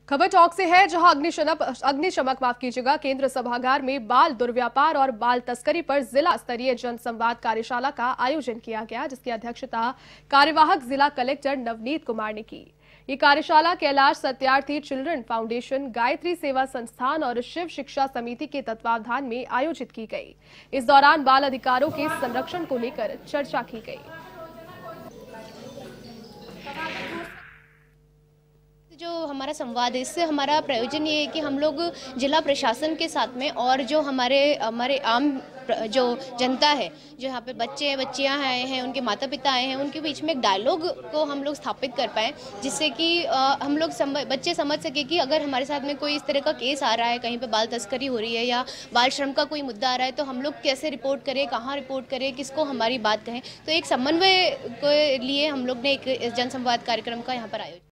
खबर टॉक से है, जहां अग्निशमक माफ कीजिएगा केंद्र सभागार में बाल दुर्व्यापार और बाल तस्करी पर जिला स्तरीय जनसंवाद कार्यशाला का आयोजन किया गया, जिसकी अध्यक्षता कार्यवाहक जिला कलेक्टर नवनीत कुमार ने की। ये कार्यशाला कैलाश सत्यार्थी चिल्ड्रन फाउंडेशन, गायत्री सेवा संस्थान और शिव शिक्षा समिति के तत्वावधान में आयोजित की गई। इस दौरान बाल अधिकारों के संरक्षण को लेकर चर्चा की गई। जो हमारा संवाद है, इससे हमारा प्रयोजन ये है कि हम लोग जिला प्रशासन के साथ में और जो हमारे हमारे आम जो जनता है, जो यहाँ पे बच्चे बच्चियाँ आए हैं, उनके माता पिता आए हैं, उनके बीच में एक डायलॉग को हम लोग स्थापित कर पाएँ, जिससे कि हम लोग बच्चे समझ सके कि अगर हमारे साथ में कोई इस तरह का केस आ रहा है, कहीं पे बाल तस्करी हो रही है या बाल श्रम का कोई मुद्दा आ रहा है, तो हम लोग कैसे रिपोर्ट करें, कहाँ रिपोर्ट करें, किसको हमारी बात कहें। तो एक समन्वय के लिए हम लोग ने एक जनसंवाद कार्यक्रम का यहाँ पर आयोजन